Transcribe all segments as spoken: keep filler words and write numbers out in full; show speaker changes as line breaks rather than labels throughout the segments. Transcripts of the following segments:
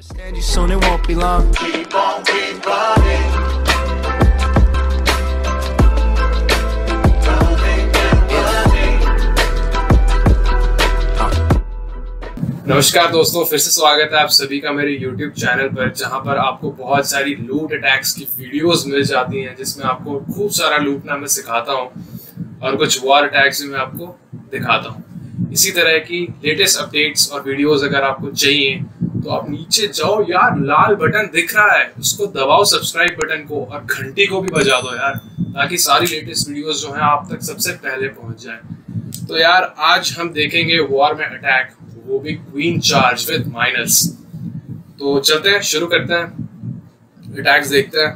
Understand you soon, it won't be long. Keep on, keep running.
नमस्कार दोस्तों, फिर से स्वागत है आप सभी का मेरे YouTube चैनल पर, जहां पर आपको बहुत सारी लूट अटैक्स की वीडियोस मिल जाती हैं, जिसमें आपको खूब सारा लूटना मैं सिखाता हूं और कुछ वॉर अटैक्स भी मैं आपको दिखाता हूं। इसी तरह की लेटेस्ट अपडेट्स और वीडियोस अगर आपको चाहिए तो आप नीचे जाओ यार, लाल बटन दिख रहा है उसको दबाओ, सब्सक्राइब बटन को, और घंटी को भी बजा दो यार, ताकि सारी लेटेस्ट वीडियोस जो हैं आप तक सबसे पहले पहुंच जाए। तो यार आज हम देखेंगे वॉर में अटैक, वो भी क्वीन चार्ज विद माइनस। तो चलते हैं, शुरू करते हैं, अटैक्स देखते हैं।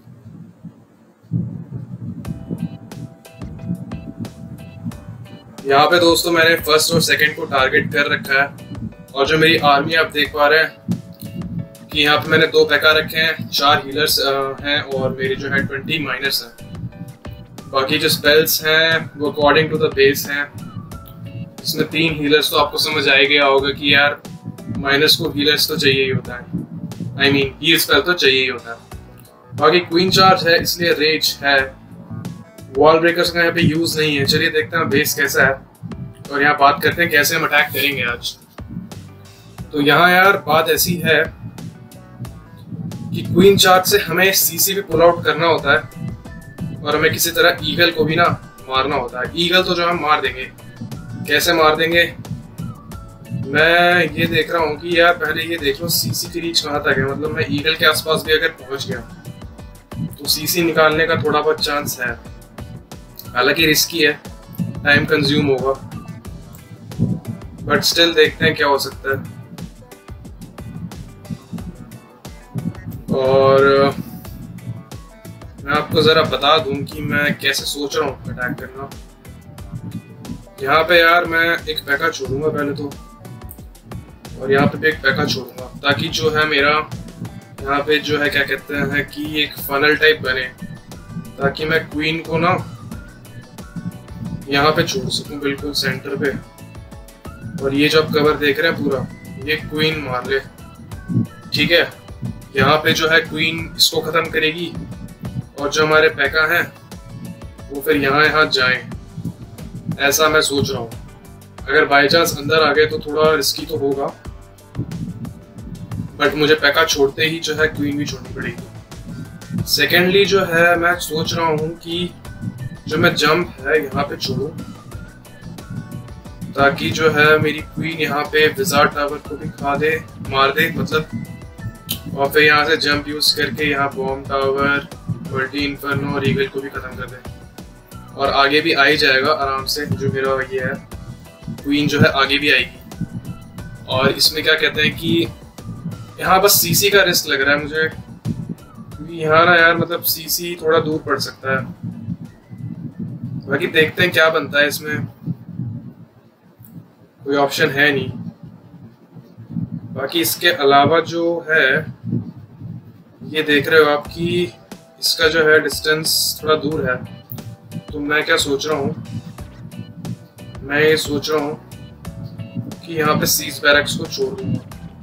यहाँ पे दोस्तों मैंने फर्स्ट और सेकंड को टारगेट कर रखा है, और जो मेरी आर्मी आप देख पा रहे हैं कि यहाँ पे मैंने दो पैका रखे हैं, चार हीलर्स हैं और मेरे जो है ट्वेंटी माइनस हैं। बाकी जो स्पेल्स हैं वो अकॉर्डिंग टू द बेस हैं। इसमें तीन हीलर्स, तो आपको समझ आ गया होगा कि यार माइनस को हीलर्स तो चाहिए ही होता है, आई मीन हील स्पेल तो चाहिए ही होता है। बाकी क्वीन चार्ज है इसलिए रेज है, वॉल ब्रेकर्स का यहाँ पे यूज नहीं है। चलिए देखते हैं बेस कैसा है और यहाँ बात करते हैं कैसे हम अटैक करेंगे आज। तो यहाँ यार बात ऐसी है कि क्वीन चार्ज से हमें सीसी पे पुल आउट करना होता है और हमें किसी तरह ईगल को भी ना मारना होता है। ईगल तो जो हम मार देंगे, कैसे मार देंगे मैं ये देख रहा हूँ कि यार पहले ये देख लो सीसी की रीच कहाँ तक है। मतलब मैं ईगल के आसपास भी अगर पहुंच गया तो सीसी निकालने का थोड़ा बहुत चांस है, हालांकि रिस्की है, टाइम कंज्यूम होगा, बट स्टिल देखते हैं क्या हो सकता है। और मैं आपको जरा बता दूं कि मैं कैसे सोच रहा हूँ अटैक करना। यहाँ पे यार मैं एक पैका छोड़ूंगा पहले तो, और यहाँ पे भी एक पैका छोड़ूंगा, ताकि जो है मेरा यहाँ पे जो है क्या कहते हैं कि एक फनल टाइप बने, ताकि मैं क्वीन को ना यहाँ पे छोड़ सकूं बिल्कुल सेंटर पे, और ये जो आप कवर देख रहे हैं पूरा, ये क्वीन मार ले, ठीक है। यहाँ पे जो है क्वीन इसको खत्म करेगी और जो हमारे पैका हैं वो फिर यहाँ यहाँ जाएं, ऐसा मैं सोच रहा हूँ। अगर बाई चांस अंदर आ गए तो थोड़ा रिस्की तो होगा, बट मुझे पैका छोड़ते ही जो है क्वीन भी छोड़नी पड़ेगी। सेकेंडली जो है मैं सोच रहा हूँ कि जो मैं जंप है यहाँ पे छोड़ूं, ताकि जो है मेरी क्वीन यहाँ पे विजार्ड टावर को भी खा दे, मार दे मतलब, और फिर यहाँ से जंप यूज करके यहाँ बॉम्ब टावर, मल्टी इन्फर्नो और ईगल को भी खत्म कर दे, और आगे भी आ ही जाएगा आराम से। जो मेरा ये है क्वीन जो है आगे भी आएगी। और इसमें क्या कहते हैं कि यहाँ बस सीसी का रिस्क लग रहा है मुझे, क्योंकि यहाँ ना यार मतलब सीसी थोड़ा दूर पड़ सकता है। बाकी देखते हैं क्या बनता है, इसमें कोई ऑप्शन है नहीं। बाकी इसके अलावा जो है ये देख रहे हो आप कि इसका जो है डिस्टेंस थोड़ा दूर है, तो मैं क्या सोच रहा हूँ, मैं ये सोच रहा हूँ कि यहाँ पे सीज बैरक्स को छोड़ दूंगा,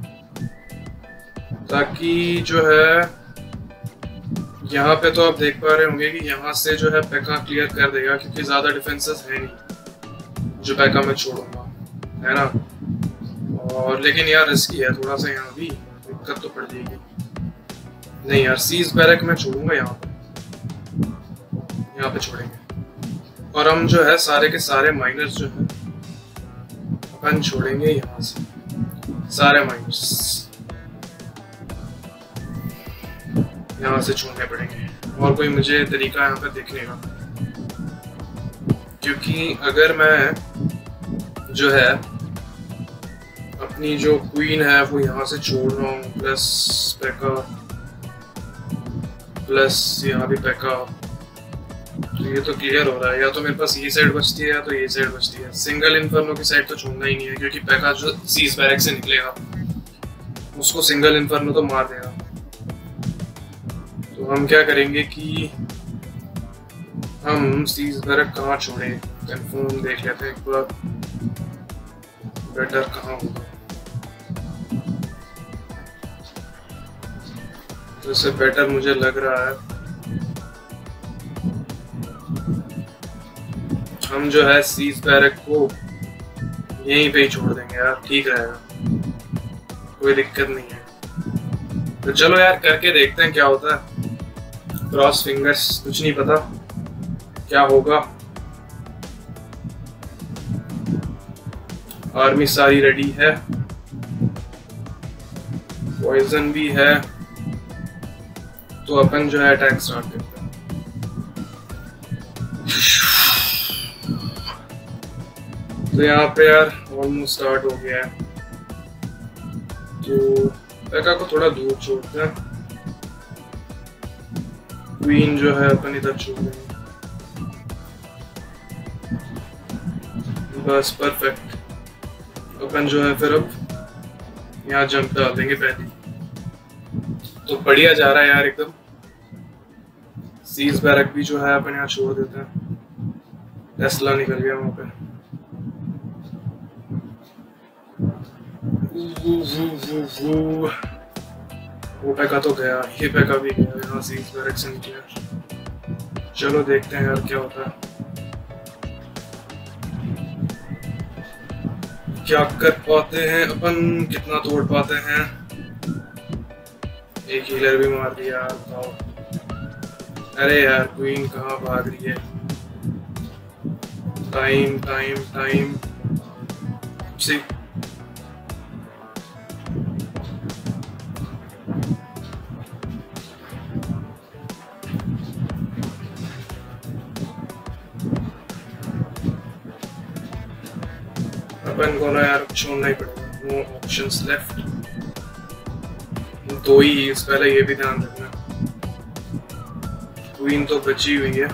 ताकि जो है यहाँ पे तो आप देख पा रहे होंगे कि यहाँ से जो है पैका क्लियर कर देगा, क्योंकि ज्यादा डिफेंसेस है नहीं जो पैका मैं छोड़ूंगा, है ना। और लेकिन यार रिस्की है थोड़ा सा, यहाँ भी दिक्कत तो पड़ जाएगी। नहीं यार सीज बैरक मैं छोड़ूंगा, यहाँ पे यहाँ पे छोड़ेंगे, और हम जो है सारे के सारे माइनर्स जो है अपन छोड़ेंगे यहाँ से, सारे माइनर्स यहाँ से छोड़ने पड़ेंगे, और कोई मुझे तरीका यहाँ पे देखने का, क्योंकि अगर मैं जो है अपनी जो क्वीन है वो यहाँ से छोड़ रहा हूँ, प्लस पैका प्लस यहाँ भी पैका, तो ये तो क्लियर हो रहा है। या तो मेरे पास ये साइड बचती है या तो ये साइड बचती है। सिंगल इन्फर्नो की साइड तो छोड़ना ही नहीं है, क्योंकि पैका जो सीज बैरक से निकलेगा उसको सिंगल इन्फर्नो तो मार देगा। तो हम क्या करेंगे कि हम सीज बैरक कहाँ छोड़े, कंफर्म देख लेते हैं एक बार, बेटर कहाँ होगा। तो इससे बेटर मुझे लग रहा है हम जो है सीज बैरक को यहीं पे ही छोड़ देंगे यार, ठीक रहेगा, कोई दिक्कत नहीं है। तो चलो यार करके देखते हैं क्या होता है। क्रॉस फिंगर्स, कुछ नहीं पता क्या होगा। आर्मी सारी रेडी है, पॉइजन भी है, तो अपन जो है अटैक स्टार्ट करते हैं। तो यहाँ पे यार ऑलमोस्ट स्टार्ट हो गया है, तो पैका को थोड़ा दूर छोड़ते हैं। क्वीन जो है अपन इधर छोड़ देंगे, बस परफेक्ट। अपन जो है फिर अब यहाँ जंप डाल देंगे पहले, तो बढ़िया जा रहा है यार एकदम। सीज बैरक भी जो है अपन यहाँ छोड़ देते हैं। टेस्ला निकल गया वहां पे। वो पैका तो गया, ये पैका भी गया, यहाँ सीज बैरक से निकला। चलो देखते हैं यार क्या होता है, क्या कर पाते हैं अपन, कितना तोड़ पाते हैं। एक हीलर भी मार दिया। बताओ, अरे यार क्वीन कहाँ भाग रही है। टाइम टाइम टाइम सी अपन को ना यार छोड़ना ही पड़ेगा, नो ऑप्शंस लेफ्ट। दो ही इस पहले ये भी ध्यान रखना, क्वीन तो बची हुई है।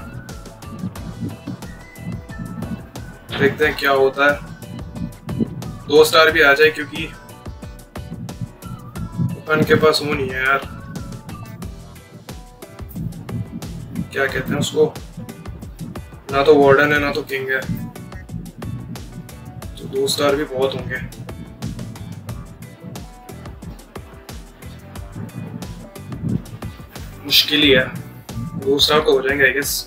देखते हैं क्या होता है, दो स्टार भी आ जाए, क्योंकि अपन के पास वो नहीं है यार, क्या कहते हैं उसको, ना तो वार्डन है ना तो किंग है, तो दो स्टार भी बहुत होंगे। मुश्किल ही है, दो स्टार तो हो जाएंगे I guess.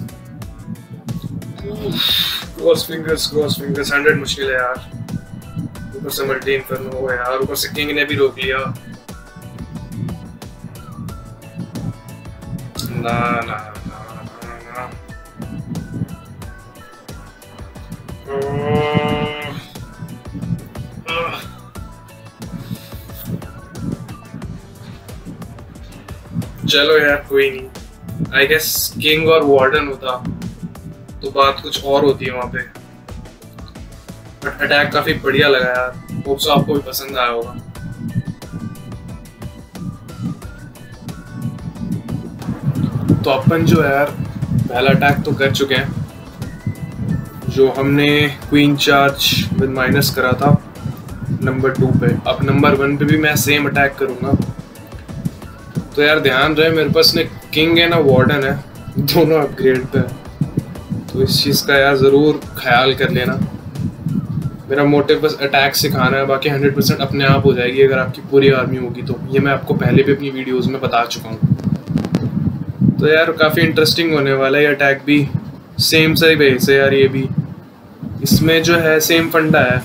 Cross fingers cross fingers hundred मुश्किल है यार। ऊपर से मल्टी इन्फर्नो हो यार, ऊपर से किंग ने भी रोक लिया। ना ना ना ना ना चलो यार कोई नहीं, आई गेस किंग और वार्डन होता तो बात कुछ और होती है वहां पे। बट अटैक काफी बढ़िया लगा यार, होप सो आपको भी पसंद आया होगा। तो अपन जो है यार पहला अटैक तो कर चुके हैं, जो हमने क्वीन चार्ज विद माइनस करा था नंबर टू पे। अब नंबर वन पे भी मैं सेम अटैक करूंगा। तो यार ध्यान रहे मेरे पास ने किंग है ना वार्डन है, दोनों अपग्रेड पे है, तो इस चीज़ का यार ज़रूर ख्याल कर लेना। मेरा मोटिव बस अटैक सिखाना है, बाकी हंड्रेड परसेंट अपने आप हो जाएगी अगर आपकी पूरी आर्मी होगी तो। ये मैं आपको पहले भी अपनी वीडियोस में बता चुका हूँ। तो यार काफ़ी इंटरेस्टिंग होने वाला है ये अटैक भी। सेम से बेस है यार ये भी, इसमें जो है सेम फंडा है।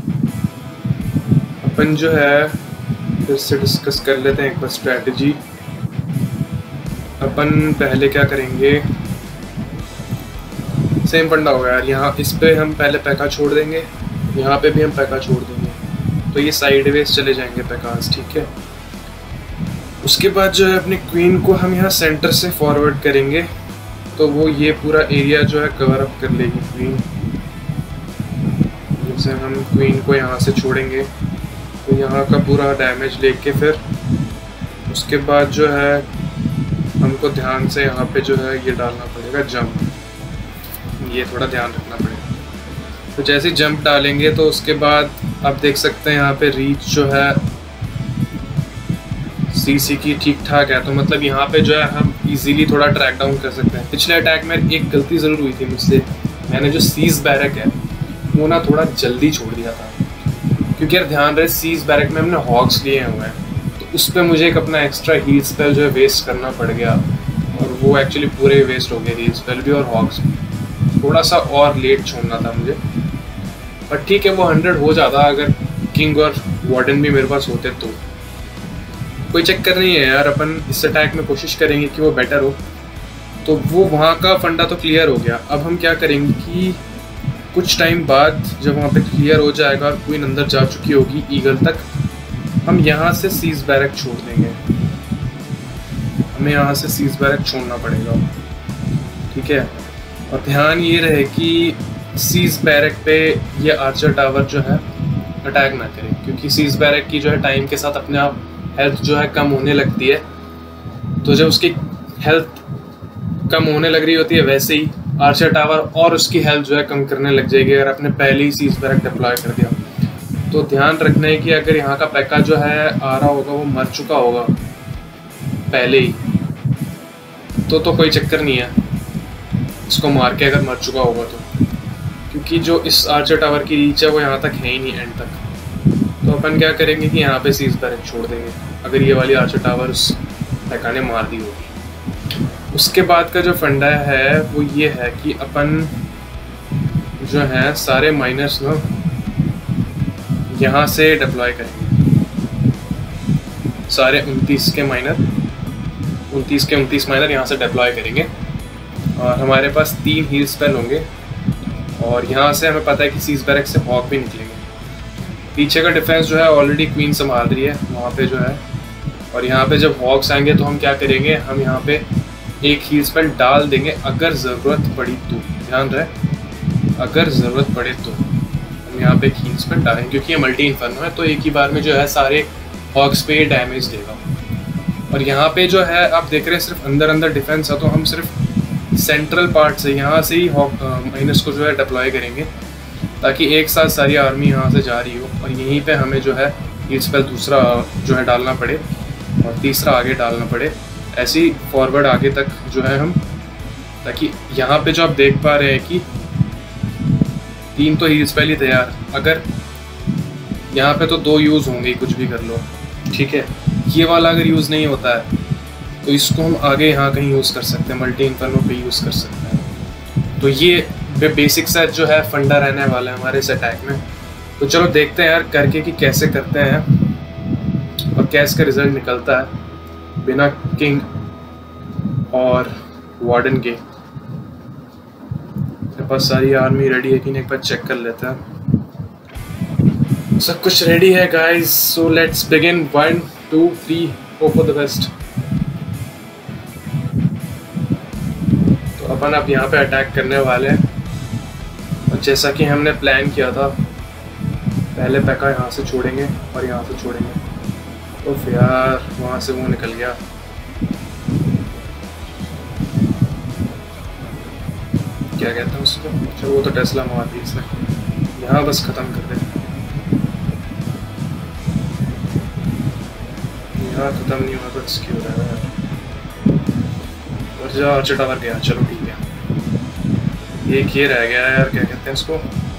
अपन जो है फिर से डिस्कस कर लेते हैं एक बार स्ट्रैटेजी। अपन पहले क्या करेंगे, सेम फंडा होगा यार। यहाँ इस पे हम पहले पैका छोड़ देंगे, यहाँ पे भी हम पैका छोड़ देंगे, तो ये साइडवेज चले जाएंगे पैकास, ठीक है। उसके बाद जो है अपनी क्वीन को हम यहाँ सेंटर से फॉरवर्ड करेंगे, तो वो ये पूरा एरिया जो है कवर अप कर लेगी क्वीन। जैसे हम क्वीन को यहाँ से छोड़ेंगे तो यहाँ का पूरा डैमेज लेके फिर उसके बाद जो है हमको ध्यान से यहाँ पे जो है ये डालना पड़ेगा जंप, ये थोड़ा ध्यान रखना पड़ेगा। तो जैसे जंप डालेंगे तो उसके बाद आप देख सकते हैं यहाँ पे रीच जो है सीसी की ठीक ठाक है, तो मतलब यहाँ पे जो है हम इजीली थोड़ा ट्रैक डाउन कर सकते हैं। पिछले अटैक में एक गलती ज़रूर हुई थी मुझसे, मैंने जो सीज बैरक है वो ना थोड़ा जल्दी छोड़ दिया था, क्योंकि यार ध्यान रहे सीज बैरक में हमने हॉग्स लिए हुए हैं, तो उस पर मुझे एक अपना एक्स्ट्रा हील स्पेल जो है वेस्ट करना पड़ गया, और वो एक्चुअली पूरे वेस्ट हो गए, हील स्पेल भी और हॉग्स भी। थोड़ा सा और लेट छोड़ना था मुझे, पर ठीक है, वो हंड्रेड हो जाता अगर किंग और वार्डन भी मेरे पास होते तो। कोई चक्कर नहीं है यार, अपन इस अटैक में कोशिश करेंगे कि वो बेटर हो। तो वो वहाँ का फंडा तो क्लियर हो गया। अब हम क्या करेंगे कि कुछ टाइम बाद जब वहाँ पे क्लियर हो जाएगा और क्वीन अंदर जा चुकी होगी ईगल तक, हम यहाँ से सीज बैरक छोड़ देंगे। हमें यहाँ से सीज बैरक छोड़ना पड़ेगा, ठीक है। और ध्यान ये रहे कि सीज बैरक पे ये आर्चर टावर जो है अटैक ना करे, क्योंकि सीज बैरक की जो है टाइम के साथ अपने आप हेल्थ जो है कम होने लगती है। तो जब उसकी हेल्थ कम होने लग रही होती है, वैसे ही आर्चर टावर और उसकी हेल्थ जो है कम करने लग जाएगी अगर आपने पहले ही सीज बैरक डिप्लॉय कर दिया। तो ध्यान रखना है कि अगर यहाँ का पैका जो है आ रहा होगा वो मर चुका होगा पहले ही, तो तो कोई चक्कर नहीं है इसको मार के अगर मर चुका होगा तो, क्योंकि जो इस आर्चर टावर की रीच है वो यहाँ तक है ही नहीं एंड तक। तो अपन क्या करेंगे कि यहाँ पे सीज बैरक छोड़ देंगे अगर ये वाली आर्चर टावर उस पैका ने मार दी होगी। उसके बाद का जो फंडा है वो ये है कि अपन जो है सारे माइनर्स ना यहाँ से डिप्लॉय करेंगे, सारे उनतीस के माइनर उनतीस के उनतीस माइनर यहाँ से डिप्लॉय करेंगे। और हमारे पास तीन हील स्पेल होंगे, और यहाँ से हमें पता है कि सीज बैरक से हॉक भी निकलेंगे। पीछे का डिफेंस जो है ऑलरेडी क्वीन संभाल रही है वहाँ पे जो है, और यहाँ पे जब हॉक्स आएंगे तो हम क्या करेंगे, हम यहाँ पे एक हील स्पेल डाल देंगे अगर ज़रूरत पड़ी तो। ध्यान रहे, अगर ज़रूरत पड़े तो हम यहाँ पे एक हील स्पेल डालेंगे, क्योंकि ये मल्टी इन्फर्नो है तो एक ही बार में जो है सारे हॉक्स पे डैमेज देगा। और यहाँ पे जो है आप देख रहे हैं सिर्फ अंदर अंदर डिफेंस है, तो हम सिर्फ सेंट्रल पार्ट से यहाँ से ही हॉक माइनस को जो है डिप्लॉय करेंगे, ताकि एक साथ सारी आर्मी यहाँ से जा रही हो, और यहीं पे हमें जो है हील स्पेल दूसरा जो है डालना पड़े और तीसरा आगे डालना पड़े, ऐसे ही फॉरवर्ड आगे तक जो है हम, ताकि यहाँ पे जो आप देख पा रहे हैं कि तीन तो हील स्पेल ही तैयार, अगर यहाँ पे तो दो यूज़ होंगे कुछ भी कर लो, ठीक है। ये वाला अगर यूज़ नहीं होता है तो इसको हम आगे यहाँ कहीं यूज़ कर सकते हैं, मल्टी इन्फर्नो पे यूज़ कर सकते हैं। तो ये बेसिक सा जो है फंडा रहने वाला है हमारे इस अटैक में। तो चलो देखते हैं यार करके कि कैसे करते हैं और क्या इसका रिजल्ट निकलता है बिना किंग और वार्डन के। मेरे पास सारी आर्मी रेडी है कि नहीं, एक बार चेक कर लेते हैं। सब कुछ रेडी है guys, so let's begin. One two three, hope for the best. तो अपन अब यहाँ पे अटैक करने वाले हैं, और जैसा कि हमने प्लान किया था, पहले पैका यहाँ से छोड़ेंगे और यहाँ से छोड़ेंगे। तो फिर यार वहाँ से वो निकल गया। क्या कहते हैं उसको, चलो वो तो टेस्ला मार दी इसने। यहाँ बस ख़त्म कर दे, यहाँ ख़त्म नहीं हुआ तो इसकी हो रहा है। और जो आर्चर टावर गया, चलो ठीक है। एक ये रह गया है यार, क्या कहते हैं इसको,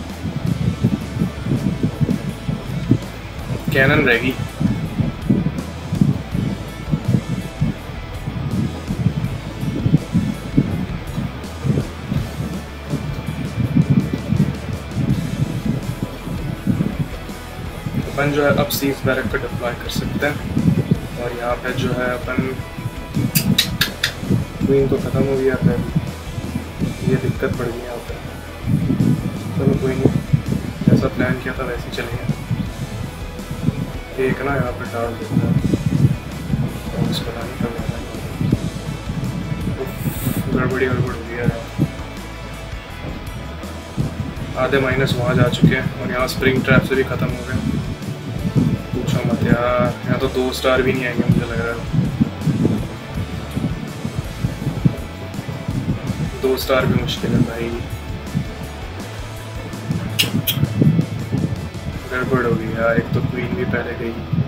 कैनन रहेगी। अपन जो है अब सीज बैरक को डिप्लॉय कर सकते हैं, और यहाँ पे जो है अपन क्वीन तो ख़त्म हो गया था, ये दिक्कत पड़ गई यहाँ पे। चलो कोई नहीं, जैसा प्लान किया था वैसे ही चलेंगे। एक ना यहाँ पे डाल देता है, पता नहीं कब गड़बड़ी गड़बड़ हो गया है। आधे माइनस वहाँ जा चुके हैं, और यहाँ स्प्रिंग ट्रैप से भी ख़त्म हो गए। पूछो मत यार, यहाँ तो दो स्टार भी नहीं आएंगे मुझे लग रहा है। दो स्टार भी मुश्किल है भाई, गड़बड़ हो गई यार। एक तो क्वीन भी पहले गई।